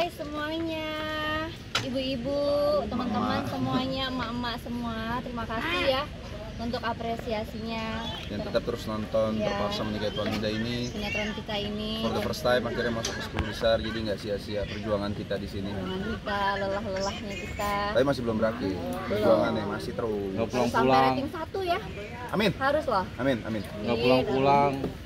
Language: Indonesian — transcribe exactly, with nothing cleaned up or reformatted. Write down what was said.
Hai semuanya, ibu-ibu, teman-teman semuanya, emak-emak semua, terima kasih ya untuk apresiasinya. Dan tetap terus nonton ya. Terpaksa Menikah Tuan Muda ini. Sinetron kita ini. For the first time akhirnya masuk ke sepuluh besar, jadi nggak sia-sia perjuangan kita di sini. Perjuangan kita, lelah-lelahnya kita. Tapi masih belum berakhir. Perjuangannya masih terus. Nggak pulang-pulang. Sampai rating satu ya. Amin. Harus loh. Amin, amin. Nggak pulang-pulang.